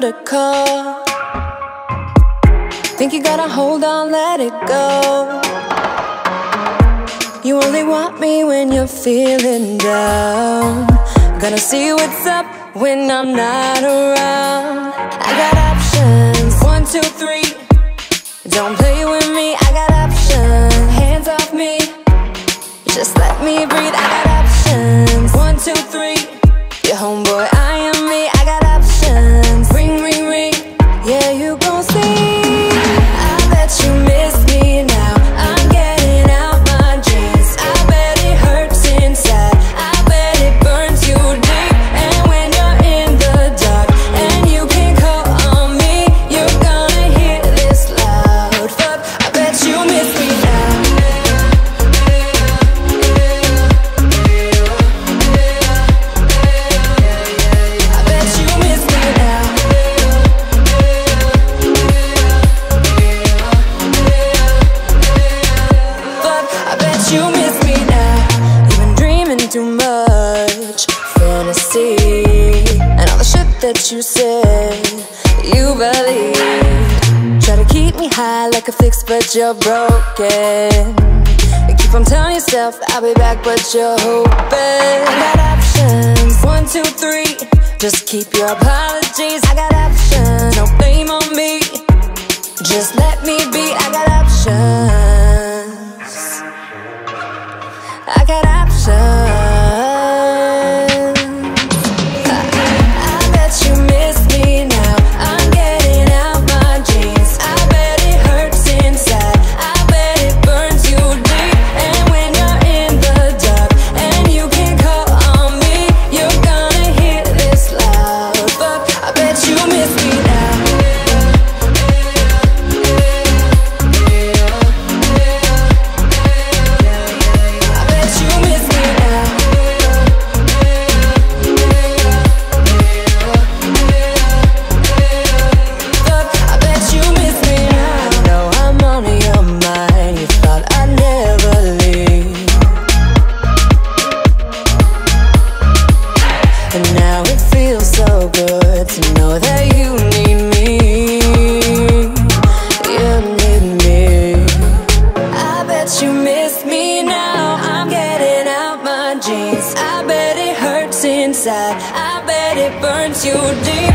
to call. Think you gotta hold on, let it go. You only want me when you're feeling down. Gonna see what's up when I'm not around. I got options, 1, 2, 3. Don't play with me, I got options. Hands off me, just let me breathe. I got options, 1, 2, 3. Your homeboy, I am me, I got options. Ring, ring, ring, yeah, you gon' see. I bet you miss me now. I'm getting out my jeans. I bet it hurts inside. I bet it burns you deep. And when you're in the dark and you can't call on me, you're gonna hear this loud. Fuck, I bet you miss me now. I bet you miss me now. Fuck, I bet you miss me now. You've been dreaming too much fantasy, and all the shit that you said you believe. Try to keep me high like a fix, but you're broken. You keep on telling yourself I'll be back, but you're hoping. I got options, 1, 2, 3. Just keep your apologies. I got options, no blame on me. Just let me be. I got options. I got options. I bet you miss me now. I'm getting out my jeans. I bet it hurts inside. I bet it burns you deep. And when you're in the dark and you can't call on me, you're gonna hear this loud. Fuck, I bet you miss me now. I bet you miss me now. Fuck, I bet you miss me now. I know I'm on your mind. You thought I'd never leave, and now it feels so good to know that you need me. You need me. I bet you miss me now. I'm getting out my jeans. I bet it hurts inside. I bet it burns you deep.